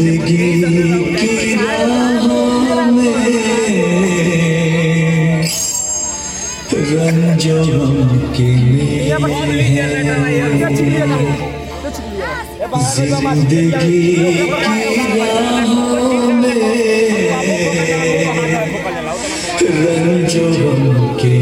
जिंदगी की राहों में रंजो गम के जिंदगी की राहों में रंजो गम के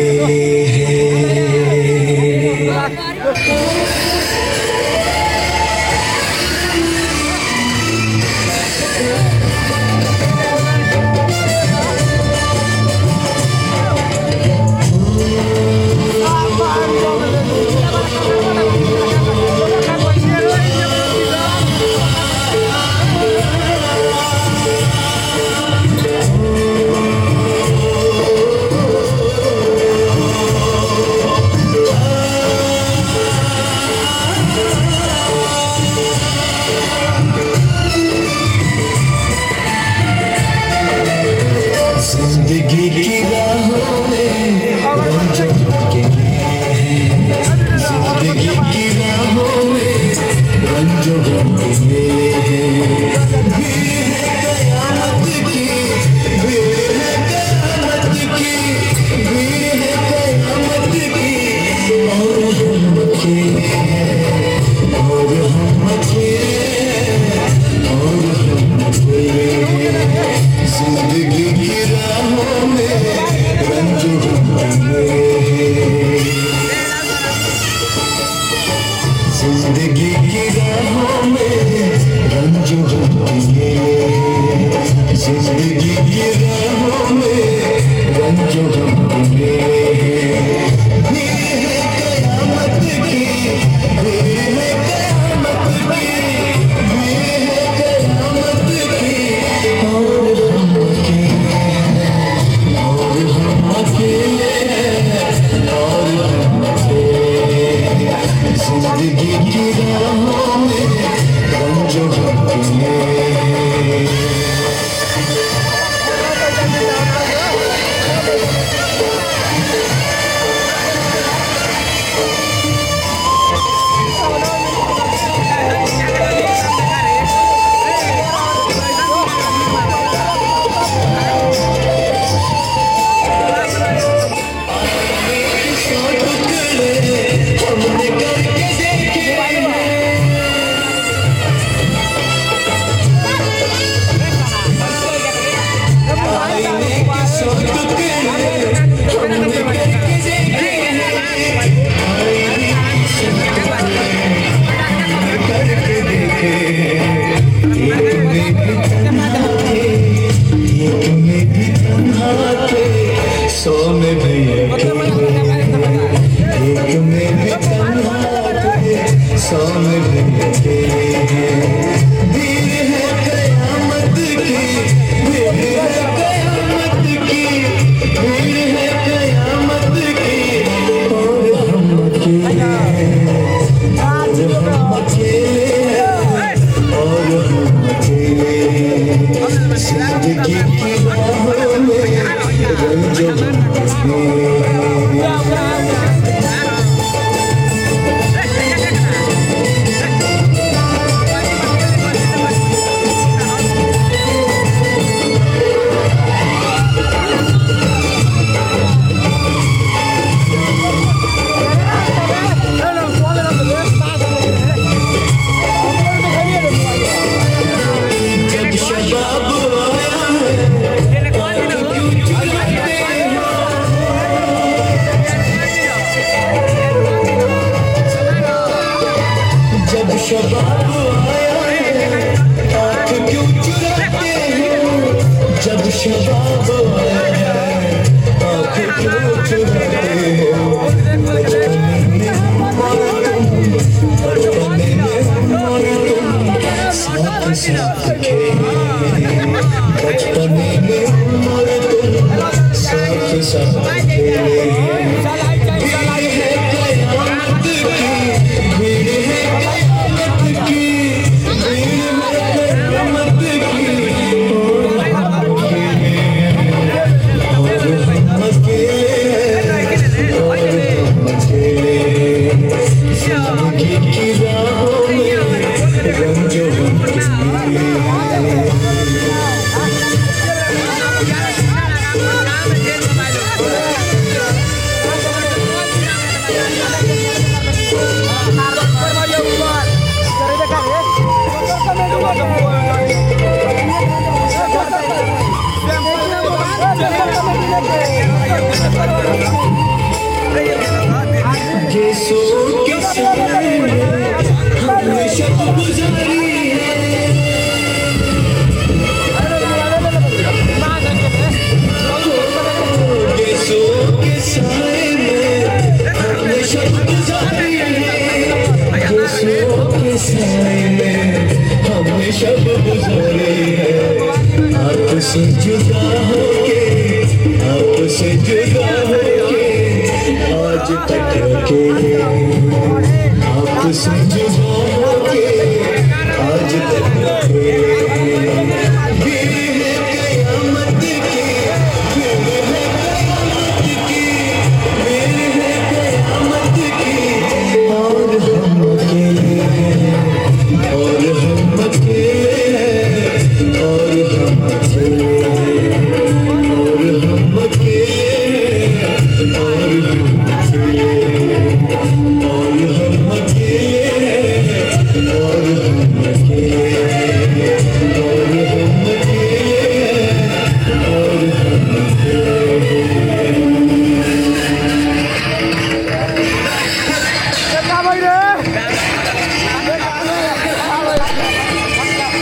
जिंदगी की राहों में रंजो के जिंदगी की राहों में रंजो के कयामत की भीड़ है कयामत की भीड़ है कयामत की और हम जिंदगी की राहों में रंजो जिंदगी की राहों में रंजो जिंदगी की राहों में रंजो कयामत की जिंदगी की राहों में रंजो सौ में भी एक में भी तन्हा थे सौ में भी भीड़ है कयामत की भीड़ है कयामत की भीड़ है कयामत की और हम अकेले और हम अकेले जिंदगी की राहों में रंजो शबाब आया है आँख क्यों चुराते हो जब शबाब आया है आँख क्यों चुराते हो बचपने में साथ साथ खेले बचपने में साथ साथ खेले जिंदगी की राहों में रंजो शब गुजारे हैं आपसे जुदा होके आपसे जुदा होके आज तक के आपसे जुदा होके आज तक के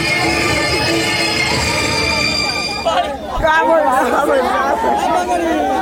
Kamu